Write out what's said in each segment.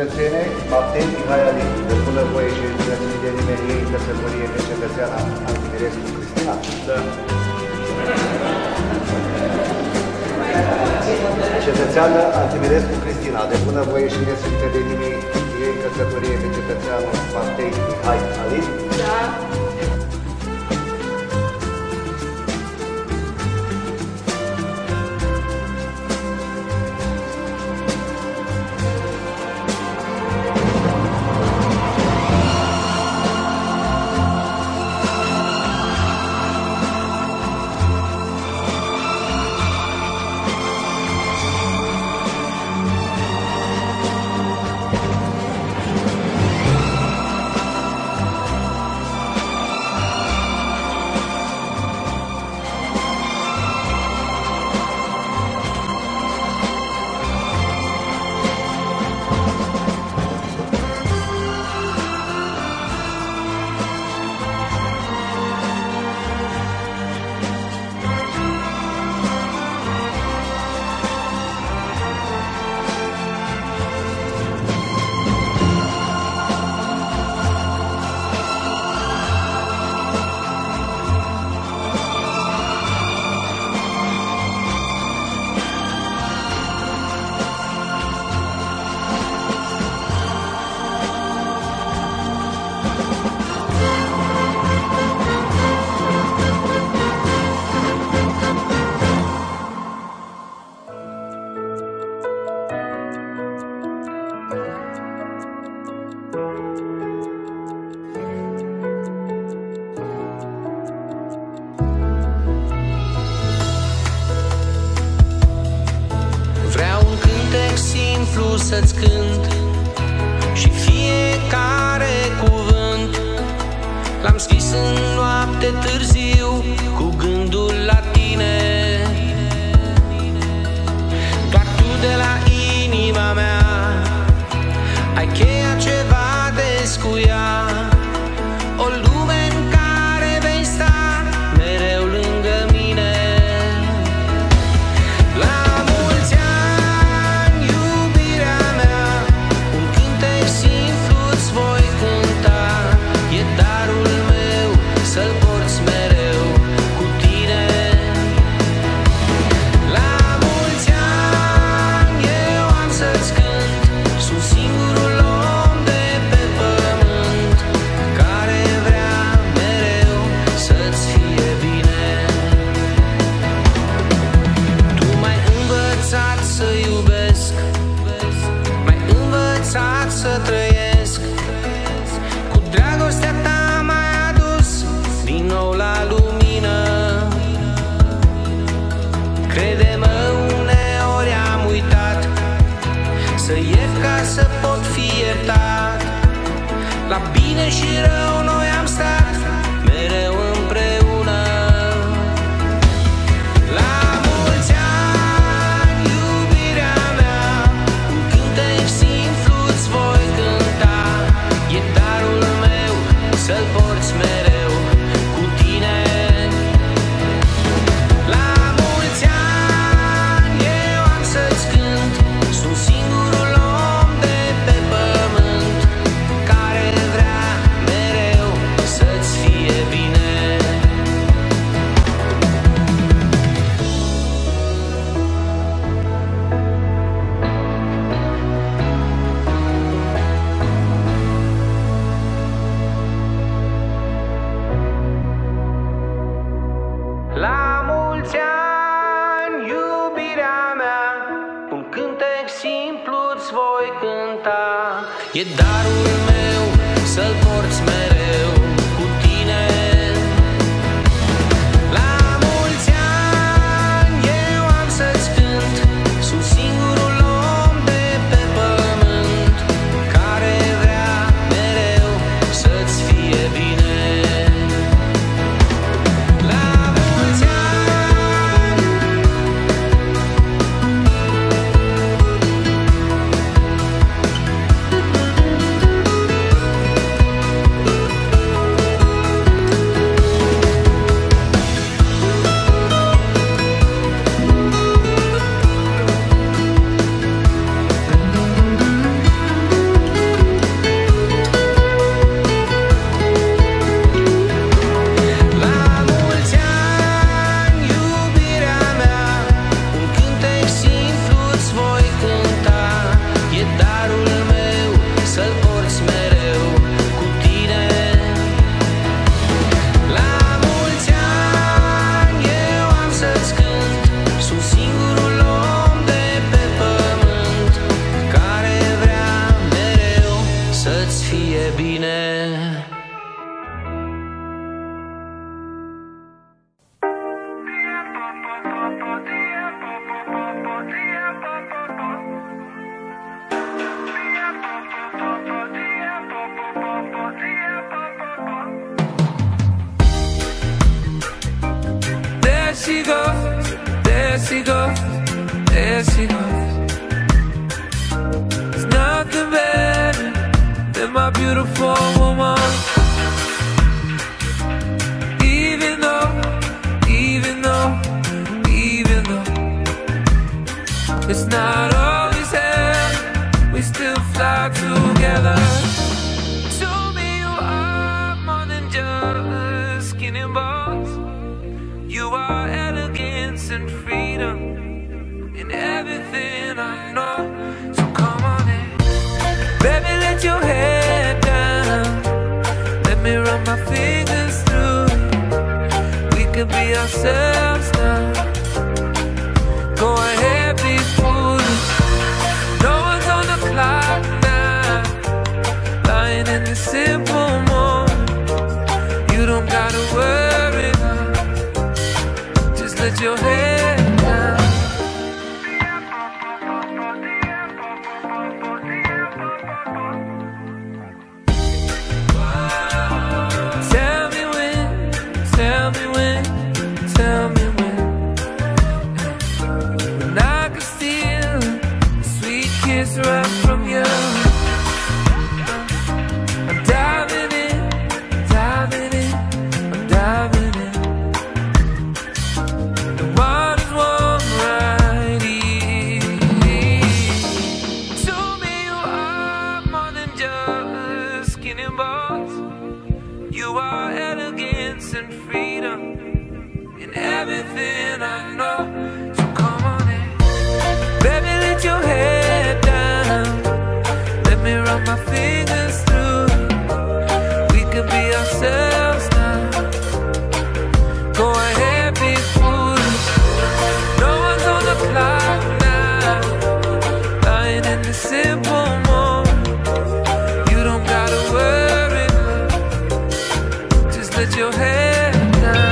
cetățene, Baptei Mihai Alin, de bună voie și înțelepciune de nimenie în căsătorie de cetățeana Altimirescu Cristina? Da. Cetățeană Altimirescu Cristina, de bună voie și nesfântă de nimenie în căsătorie de cetățeanul Baptei Mihai Alin? Da. Să-ți cânt și fiecare cuvânt l-am scris în noapte târziu cu gândul la tine. Doar tu de la inima mea ai cheia ce va descuia o lume în care vei sta mereu lângă mine. Să-l porți mereu cu tine. La mulți ani eu am să-ți cânt, sunt singurul om de pe pământ care vrea mereu să-ți fie bine. Tu m-ai învățat să iubesc, m-ai învățat să trăiesc, cu dragostea ta din nou la lumină. Crede-mă, uneori am uitat să iert ca să pot fi iertat. La bine și rău noi am stat mereu împreună. La mulți ani, iubirea mea, un cântec simplu îți voi cânta. E darul meu să-l porți mereu. E darul meu să-l porți mereu cu tine. La mulți ani eu am să-ți cânt, sunt singurul om de pe pământ care vrea mereu să-ți fie bine. La mulți ani. she goes, there she goes, there she goes. There's nothing better than my beautiful woman. Even though it's not always there, we still fly together. Show me you are more than just skin and bones. You are elegance and freedom in everything I know. So come on in, baby, let your head down. Let me run my fingers through it. We could be ourselves now. Go ahead, be foolish. No one's on the clock now. Lying in the simple moment. You don't gotta worry now. Just let your head down. Tell me when, tell me when, tell me when. When I could steal a sweet kiss right from you. I'm diving in, diving in, I'm diving in. The water's warm right here. Show me you are more than just skin and bones. You are elegance and freedom in everything I know. So come on in, baby, let your head down. Let me run my fingers through it. We could be ourselves now. Go ahead, be foolish. No one's on the clock now. Lying in the simple moment. You don't gotta worry now. Just let your head down.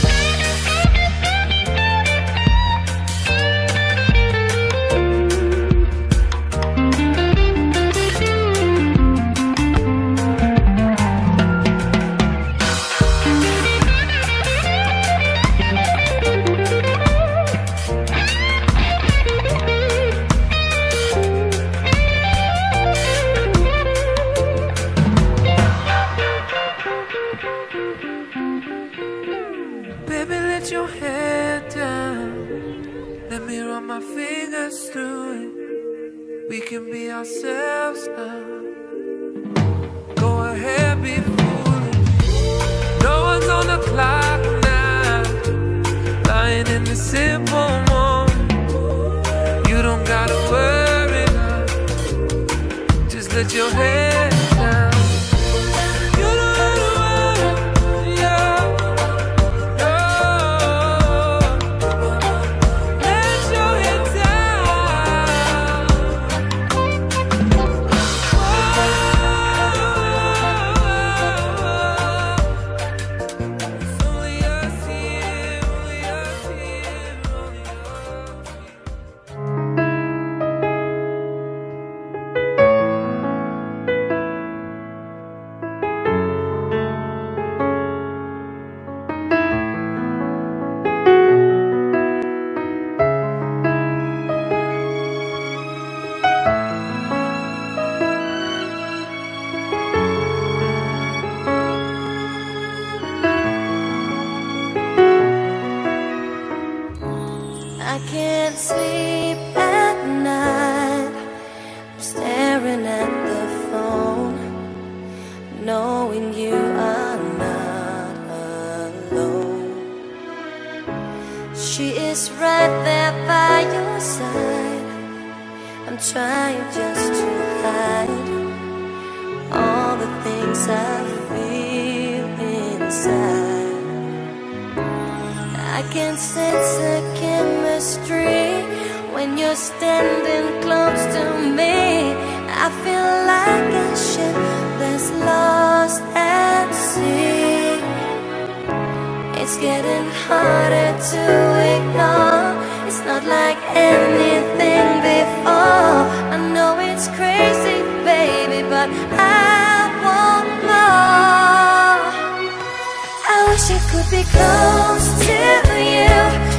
Baby, let your head down. Let me run my fingers through it. We can be ourselves now. Go ahead, be foolish. No one's on the clock now. Lying in the simple moment. You don't gotta worry now. Just let your head down. You don't gotta worry, yeah. I can't sleep at night. I'm staring at the phone, knowing you are not alone. She is right there by your side. I'm trying just to hide all the things I feel inside. I can sense a chemistry when you're standing close to me. I feel like a ship that's lost at sea. It's getting harder to ignore. It's not like anything before. I know it's crazy, baby, but I want more. I wish I could be close to you.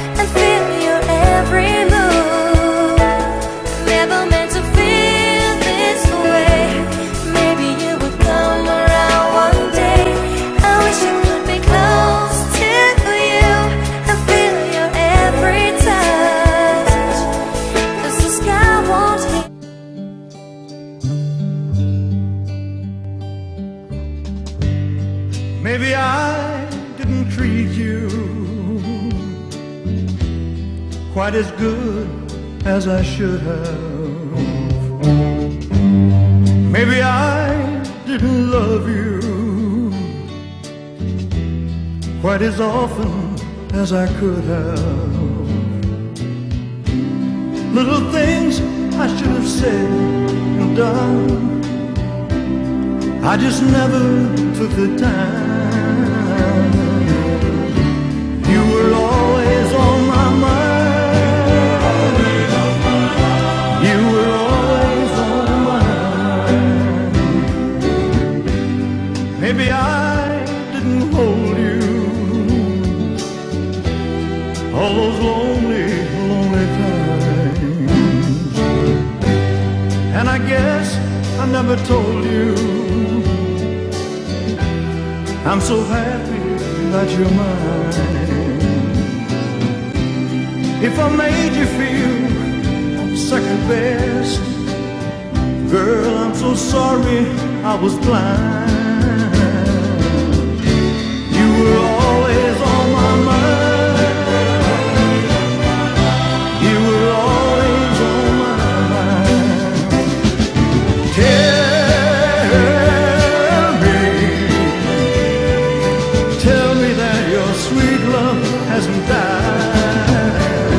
quite as good as I should have. Maybe I didn't love you quite as often as I could have. Little things I should have said and done, I just never took the time. You were always on my mind. You were always on my mind. Maybe I didn't hold you all those lonely, lonely times. And I guess I never told you I'm so happy that you're mine. If I made you feel second best, girl, I'm so sorry I was blind. You were always on my mind. You were always on my mind. Tell me that your sweet love hasn't died.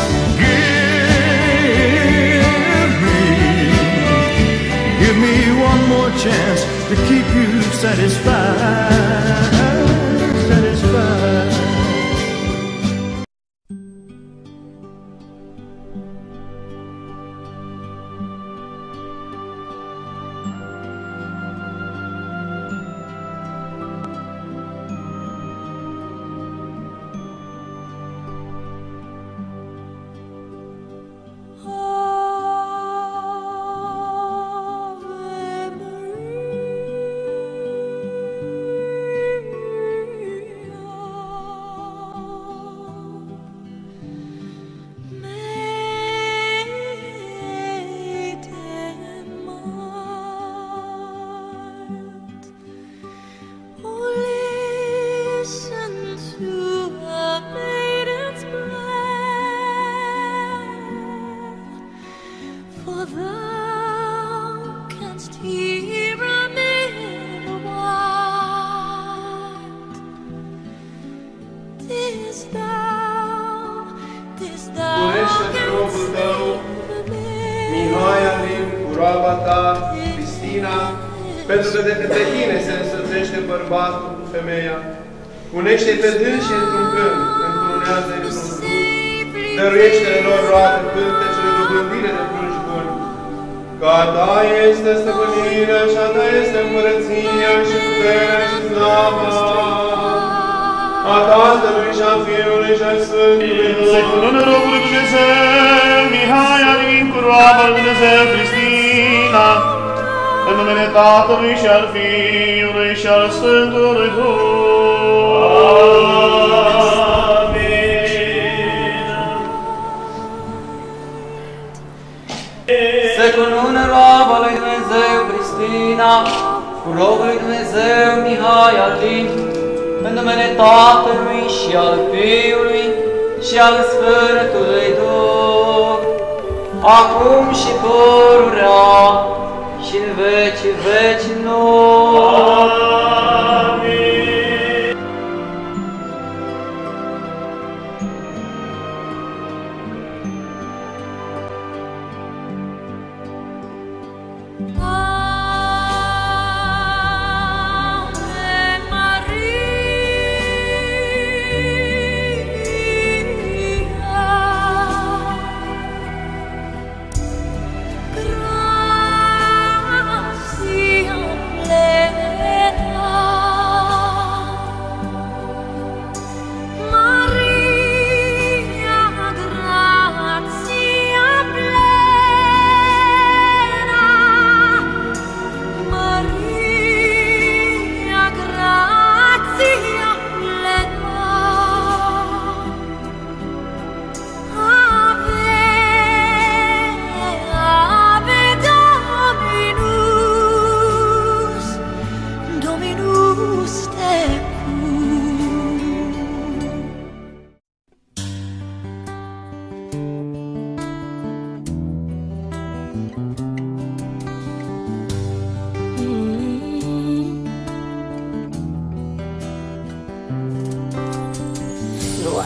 Give me one more chance to keep you satisfied. Satisfied. Unește-te robul tău, Mihai Alin, cu roaba ta, Cristina, pentru că de către tine se însățește bărbatul cu femeia. Unește-te dânsi într-un gând, încrunează-i într-un gând, dăruiește-le lor roade, cântecele de gândire de prunci buni. Că a ta este stăpânirea și a ta este împărăția și puterea și slava a Tatălui și a Fiului și a Sfântului Duh. Se cunună robul Dumnezeu, Mihai Alin, cu roaba lui Dumnezeu, Cristina, în numele Tatălui și al Fiului și al Sfântului Duh. Amin. Se cunună roaba lui Dumnezeu, Cristina, cu robul lui Dumnezeu, Mihai Alin, în numele Tatălui și al Fiului și al Sfântului Duh, acum și pururea și în vecii vecilor. Amin.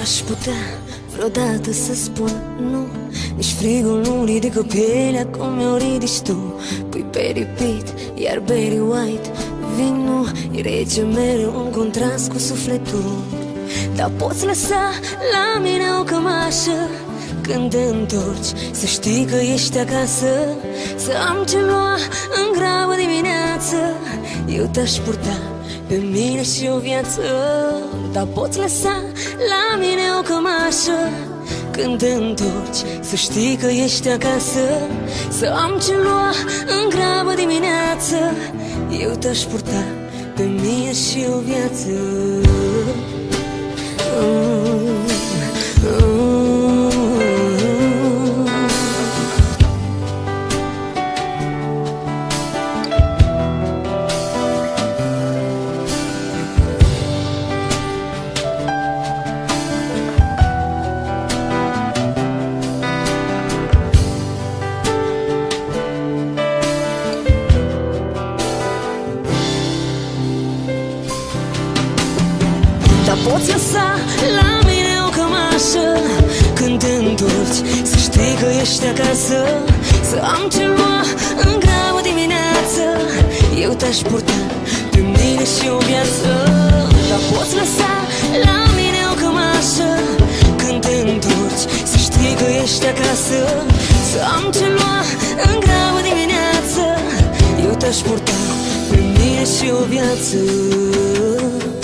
N-aș putea vreodată să spun nu. Nici frigul nu ridică pielea cum mi-o ridici tu. Pui pe repeat, iar Barry White vinul e rece mereu, un contrast cu sufletul. Dar poți lăsa la mine o cămașă când te întorci, să știi că ești acasă. Să am ce lua în grabă dimineață, eu te-aș purta pe mine și o viață. Dar poți lăsa la mine o cămașă când te întorci, să știi că ești acasă. Să am ce lua în grabă dimineață, eu te-aș purta pe mine și o viață. Poți lăsa la mine o cămașă când te întorci, să știi că ești acasă. Să am ce lua în grabă dimineață, eu te-aș purta pe mine și o viață. Dar poți lăsa la mine o cămașă când te întorci, să știi că ești acasă. Să am ce lua în grabă dimineață, eu te-aș purta pe mine și o viață.